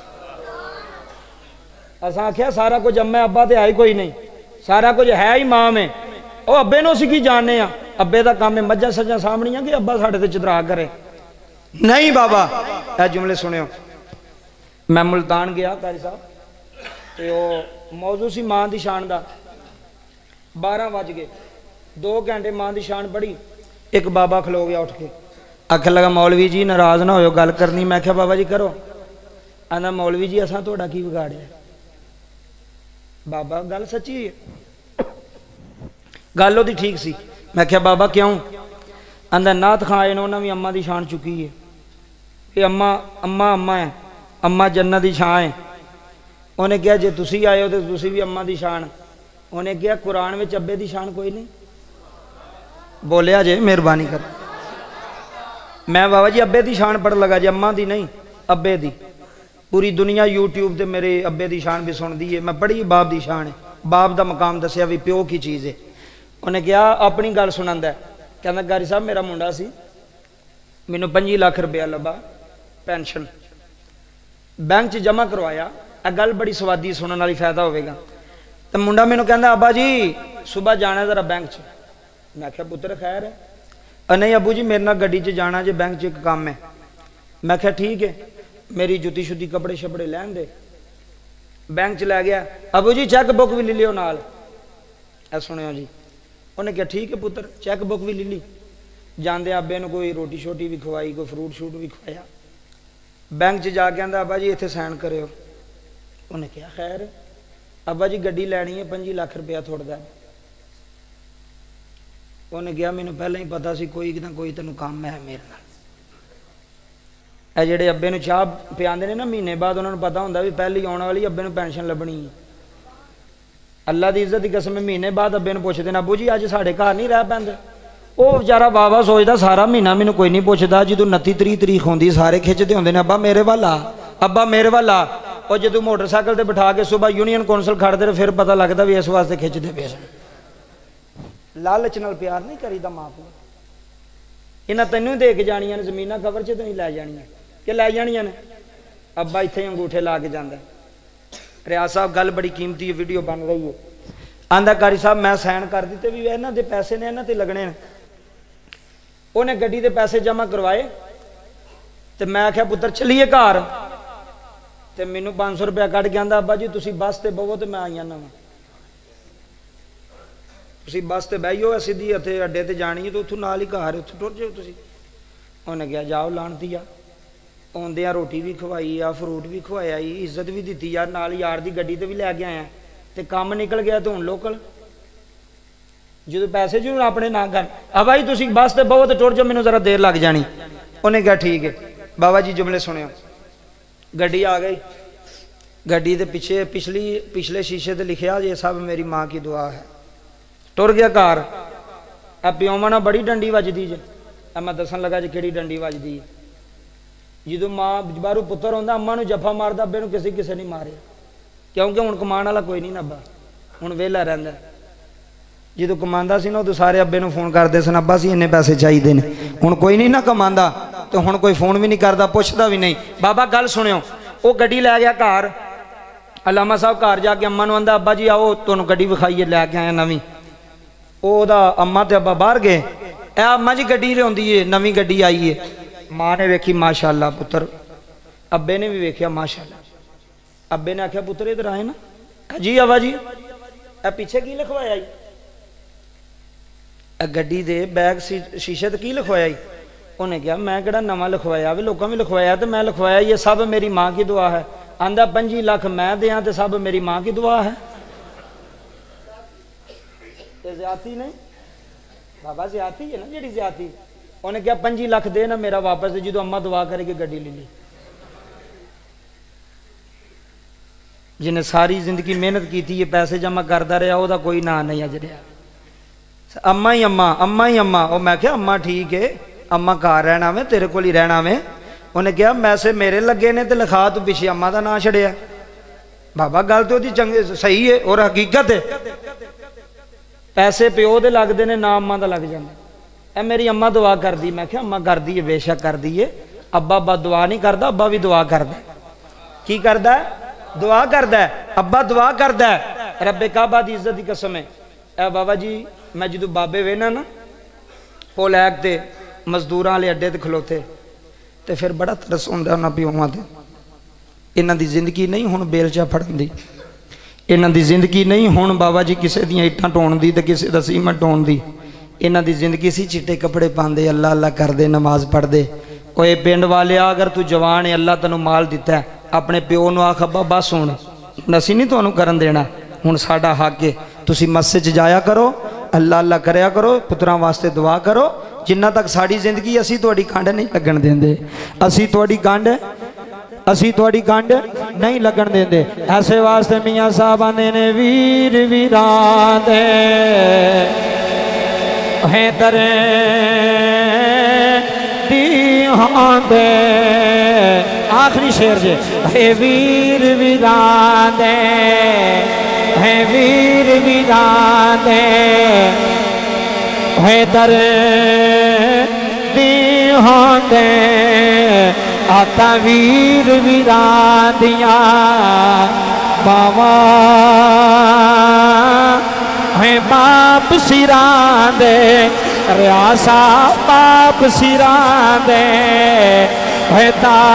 असां आख्या सारा कुछ अम्मा अब्बा तो है ही कोई नहीं, सारा कुछ है ही मां में। वो अब्बे नूं असीं की जानने आ, अब्बे का काम है मज्जां सज्जां सामणियां कि अब्बा साडे ते चतरा करे। नहीं बाबा, ए जुमले सुनियो। मैं मुल्तान गया कारी साहब, तो मौजू सी मां की शान का। 12 बज गए, 2 घंटे मां की शान पढ़ी। एक बाबा खलो गया उठ के, आखन लगा मौलवी जी नाराज ना हो गल करनी। मैं क्या बाबा जी करो। आंदा मौलवी जी असां तुहाडा की बिगाड़िया। बाबा गल सच्ची है, गल ओदी ठीक सी। मैं क्या बाबा क्यों। आंदा नाथ खां आए ने उन्होंने भी अम्मा की शान चुकी है कि अम्मा अम्मा अम्मा है, अम्मा जन्नत की छां है। उन्हें कहा जे तुसी आए हो तो तुसी भी अम्मा की शान। उन्हें कहा कुरान में अब्बे की शान कोई नहीं। बोलिया जे मेहरबानी कर। मैं बाबा जी अब्बे की शान पढ़ लगा जी, अम्मा की नहीं अब्बे की। पूरी दुनिया यूट्यूब पर मेरे अब्बे की शान भी सुनती है। मैं पढ़ी बाप की शान है, बाप का मकाम दसिया भी प्यो की चीज़ है। उन्हें कहा अपनी गल सुनांदा, कहना गारी साहब मेरा मुंडा सी, मैनू 25 लाख रुपया लभा पेंशन, बैंक च जमा करवाया। गल बड़ी स्वादी सुनने वाली फायदा होगा। तो मुंडा मैनू कहता अब्बा जी सुबह जाना जरा बैंक च। मैं क्या पुत्र खैर है। नहीं अबू जी मेरे नाल गड्डी च जाना जे, बैंक च एक काम है। मैं क्या ठीक है, मेरी जुती शुती कपड़े शपड़े लैन दे। बैंक च लै गया। अबू जी चैक बुक भी ले लियो नाल। ऐ सुनियो जी। उन्हें क्या ठीक है पुत्र, चैक बुक भी ले ली। जाते अब्बे ने कोई रोटी शोटी भी खवाई, कोई फ्रूट शूट भी खवाया। बैंक च जाके आंदा अब्बा जी इत्थे साइन करियो। उन्हें क्या खैर। अब्बा जी गड्डी लैनी है 25 लाख रुपया थोड़ा। उन्हें कहा मैनू पहले ही पता सी कोई ना कोई तेन काम है मेरे नाल। ए जेड़े अब्बे नूं चाह पियादे ने ना महीने बाद उन्होंने पता होंदा भी पहली आने वाली अब्बे नूं पेंशन लभनी है। अल्लाह की इज्जत की कसम महीने बाद अब्बे नूं पुछदे ने अबू जी अज साडे घर नहीं रह पैंदे। वो बेचारा बाबा सोचदा सारा महीना मैनू कोई नहीं पुछदा, जदों 29 तरीक होंदी सारे खिंचदे होंदे ने अब्बा मेरे वाल आ, अब्बा मेरे वाल आ। और जो मोटरसाइकिल से बिठा के सुबह यूनियन कौंसल खड़ते फिर पता लगता भी इस वास्ते खिंचते पे। लालच नाल प्यार नहीं करीदा मां प्यो। इन्हें तेनों ही दे के जानियां ने जमीना कवर च तो नहीं लै जानियां कि लै जानियां ने। अब्बा इत्थे ही अंगूठे ला के जांदा। रियाज साहब गल बड़ी कीमती है, वीडियो बन रही है। आंदा कारी साहब मैं साइन कर दिते भी इन्हां दे पैसे ने इन्हां ते लगने ने। उन्हें गड्डी दे पैसे जमा करवाए तो मैं आख्या पुत्र चलीए घर। तो मैनू 500 रुपया कट के आंदा अब्बा जी तुसी बस ते बवो तो मैं आई जाना वा। तुसी बस ते बहियो सीधी इत्थे अड्डे ते जानी है तो उत्थों नाल ही घर उत्थों टुर जाओ तुसी। उन्हें कहा जाओ लानती आ। आउंदियां रोटी भी खवाई आ, फ्रूट भी खवाया, इज्जत भी दी यार, नाल यार दी गड्डी ते भी लैके आया तो काम निकल गया। तो हुण लोकल जो पैसे जो अपने ना कर अब्बा जी तुसी बस ते बवो तो टुर जाओ, मैनू जरा देर लग जानी। उन्हें कहा ठीक है। बाबा जी जुमले सुनियो। गड्डी आ गई, गड्डी के पिछे पिछले शीशे ते लिखिया ये सब मेरी माँ की दुआ है। टुर गया घर। प्योमा ना बड़ी डंडी वजदी जे। मैं दसन लगा जी कि डंडी वजदी है। जो माँ बारू पुत्र होंदा अम्मा नूं जफा मारदा, अब्बे नूं किसी नहीं मारे, क्योंकि हुण कमाण वाला कोई नहीं ना अब्बा, हुण वेला रहिंदा। जो कमांदा सी ना उदों सारे अब्बे नूं फोन करदे सन अब्बा सी इन्ने पैसे चाहिए ने। हुण कोई नहीं ना कमांदा तो हुण कोई फोन भी नहीं करता, पुछदा भी नहीं। बाबा गल सुनियो। वो गड्डी लै गया घर। अलामा साहब घर जाके अम्मा नूं आंदा अब्बा जी आओ तुहानूं गड्डी विखाईए लैके आया नवीं। ओदा अम्मा ते अब्बा बाहर गए। ए अम्मा जी गड्डी लिआउंदी है, नवीं गड्डी आई है। माँ ने वेखी माशाअल्लाह पुत्र, अब्बे ने भी वेख्या माशाअल्लाह। अब्बे ने आख्या पुत्र इधर आए ना। जी अब्बा जी ए पीछे की लिखवाया गड्डी दे बैग शीशे ते की लिखवाया। उन्हें कहा मैं किहड़ा नवां लिखवाया भी, लोगों भी लिखवाया तो मैं लिखवाया ये सब मेरी माँ की दुआ है। आंदा 25 लाख मैं दियां तो सब मेरी माँ की दुआ है। ज्यादती नहीं बाबा, ज्यादती है ना जी ज्यादती। उन्हें कहा 25 लाख दे ना मेरा वापस, जो अम्मा दुआ करेगी गड्डी ले ली। जिन्हें सारी जिंदगी मेहनत की थी, ये पैसे जमा करता रहा, वह कोई ना नहीं अज रहा। अम्मा ही अम्मा, अम्मा ही अम्मा। और मैं क्या अम्मा ठीक है, अम्मा घर रहना में, तेरे को ही रहना में। उन्हें कहा मैसे मेरे लगे ने तो लिखा तू पिछे अम्मा का नाम छड़िया। बाबा गल तो चंगी सही है और हकीकत है। पैसे प्यो दे लगदे ने ना अम्मा दा लग जांदा। ए मेरी अम्मा दुआ करदी, मैं क्या अम्मा करदी है, बेशक करदी है। अब्बा अब्बा दुआ नहीं करदा, अब्बा भी दुआ करदा। की करदा है? दुआ करदा है। अब्बा दुआ करदा है। रब्बे काबा दी इज्जत दी कसम है। ए बाबा जी मैं जदों बाबे वेना ना वो लैक ते मजदूरां वाले अड्डे ते खलोते ते फिर बड़ा तरस हुंदा उन्हां प्योआं ते। इन्हां दी जिंदगी नहीं हुण बेलचा फड़न दी, इन्हां दी जिंदगी नहीं हुण बाबा जी किसी दियां इट्टां ढोण दी ते किसी दा सीमट ढोण दी। इन्हां दी जिंदगी सी चिट्टे कपड़े पांदे, अल्लाह अल्लाह करदे, नमाज पढ़दे। ओए पिंड वाले अगर तू जवान है, अल्लाह तैनूं माल दिता है, अपने प्यो नूं आख अब्बा बस हुण असीं नहीं तुहानूं करन देना, हुण साडा हक है। तुसीं मस्जिद च जाया करो, अल्लाह अल्लाह करया करो, पुत्रां वास्ते दुआ करो। जिन्ना तक साड़ी जिंदगी असीं तुहाडी गंढ नहीं लगन देंदे, असीं तुहाडी गंढ नहीं लगन देंदे। ऐसे वास्ते मियाँ साहब आंदे ने वीर वीरां दे हैदरे दी हांदे। आखिरी शेर जे हे वीर वीरां दे, हे वीर वीरां दे हैदर दी हांदे। आता वीर वीरां दियां बावा है बाप सिरां दे, रियासा बाप सिरां दे है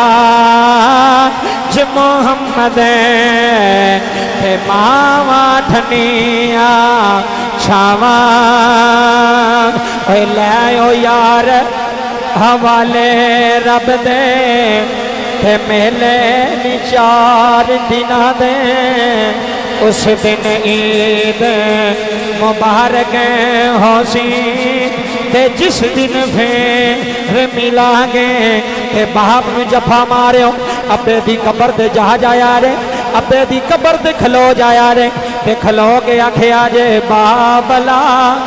ताज मोहम्मद ते मावा ठनिया छावा। लै यार हवाले रब दे ते मेले नी 4 दिन दे। उस दिन ईद मुबारक होसी ते जिस दिन फिर मिलांगे। ते बाप नूं जफा मारियो, अब्बे दी कबर ते जा जाया रे, अब्बे दी कबर ते खलो जाया रे। ते खलो के आखिया जे बाबला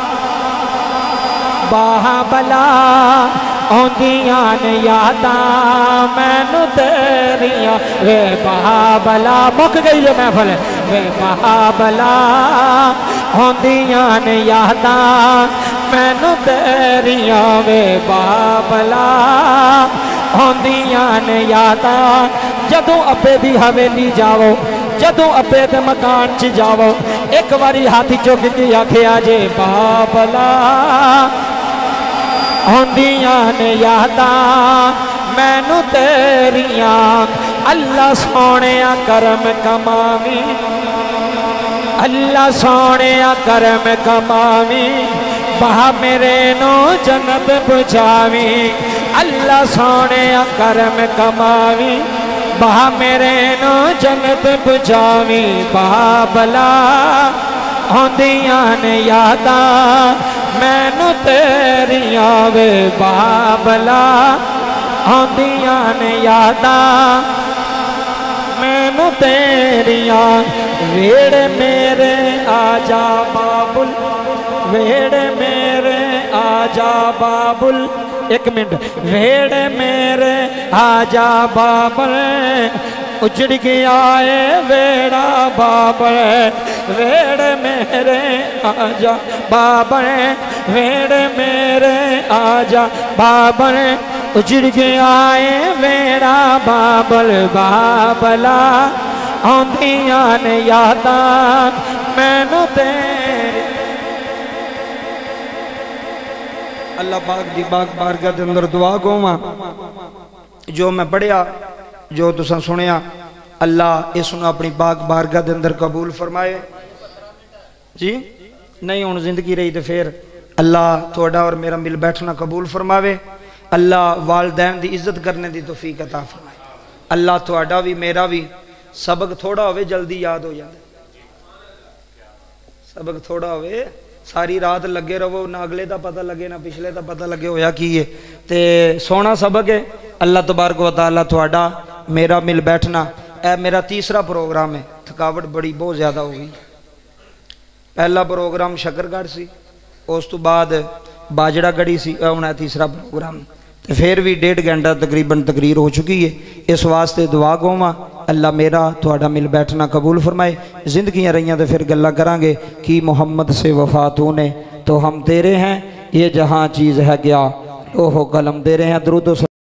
बाबला आउंदियां ने यादां मैनू तेरियां वे बाबला। मुक गई जे महफल वे बाबला आउंदियां ने यादां मैनू तेरियां वे बाबला आउंदियां ने यादां। जदों अब्बे दी हवेली जावो, जदों अब्बे दे मकान च जावो, एक बारी हाथ चुक के आखिया जे बाबला आउंदियां ने यादां मैनू तेरियां। अल्लाह सोहणिया करम कमावी, अल्लाह सोहणिया करम कमावी, बाह मेरे नो जन्नत पहुंचावी। अल्लाह सोहणिया करम कमावी, बाह मेरे नो जन्नत पहुंचावी। बाबला आउंदियां ने यादां मैनू तेरियां वे बाबला आउंदियां ने यादां मैनू तेरियां। वेड़ मेरे आजा बाबुल, वेड़ मेरे आजा बाबुल। एक मिनट, वेड़ मेरे आजा बाबल उजड़ गया है वेड़ा बाबल। वेड़ मेरे आजा बाबल, वेड़ मेरे आजा बाबल उजड़ गया है वेड़ा बाबल। बाबला आउंदियां ने यादां मैनू तेरी। अल्लाह पाक दी पाक बारगाह दे अंदर दुआ गोवां, जो मैं पढ़िया जो तुसां सुनिया, अल्लाह इसनूं अपनी पाक बारगाह दे अंदर कबूल फरमाए जी। नहीं हुण जिंदगी रही तो फिर अल्लाह तुहाडा और मेरा मिल बैठना कबूल फरमावे। अल्लाह वालदैन दी इज्जत करने दी तौफीक अता फरमाए। अल्लाह तुहाडा भी मेरा भी सबक थोड़ा होवे जल्दी याद हो जाए, सबक थोड़ा होवे सारी रात लगे रहो, ना अगले का पता लगे ना पिछले का पता लगे होया की है। ते सोना सबक है। अल्लाह तबारक व तआला तुहाडा मेरा मिल बैठना। ए मेरा तीसरा प्रोग्राम है, थकावट बड़ी बहुत ज़्यादा हो गई। पहला प्रोग्राम शकरगढ़ सी, उस तो बाद बाजड़ा गढ़ी सी, हुण तीसरा प्रोग्राम। तो फिर भी 1.5 घंटा तकरीबन तकरीर हो चुकी है। इस वास्ते दुआ गोवां اللہ میرا تھوڑا مل بیٹھنا قبول فرمائے زندگیاں رہیاں تو پھر گلا کرانگے کہ محمد سے وفا تو نے تو ہم تیرے ہیں یہ جہاں چیز ہے گیا اوہ قلم دے رہے ہیں درود و